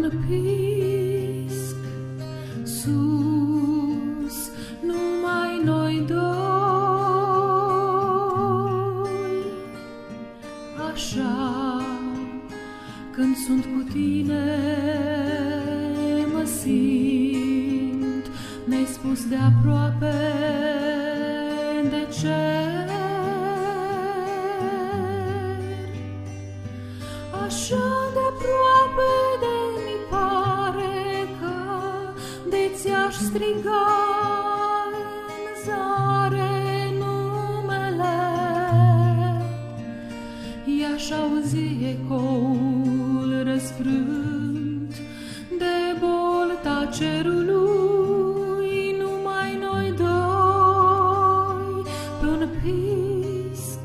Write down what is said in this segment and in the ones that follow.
un pisc sus, numai noi doi. Așa, când sunt cu tine, mă simt, ne-ai spus de aproape de cer. Așa de aproape de mi pare că de ți-aș striga în zare numele, i-aș auzi ecoul răsfrânt de bolta cerului, numai noi doi, pe un pisc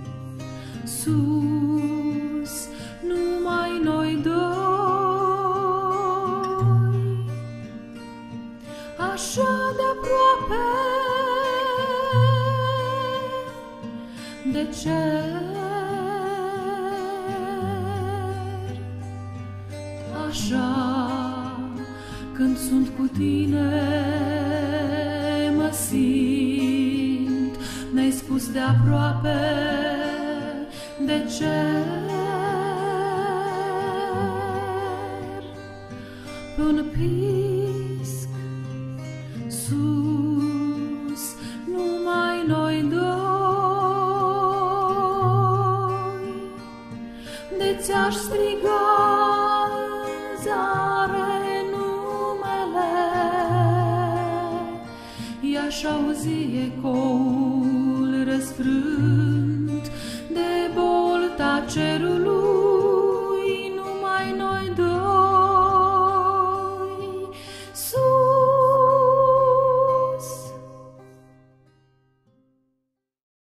sus, numai noi doi. Așa de aproape de cer. Așa, când sunt cu tine, mă simt, ne-ai spus de aproape de cer. Pe un pisc sus, numai noi doi, de ți-aș striga în zare numele, i-aș auzi ecoul răsfrânt de bolta cerului.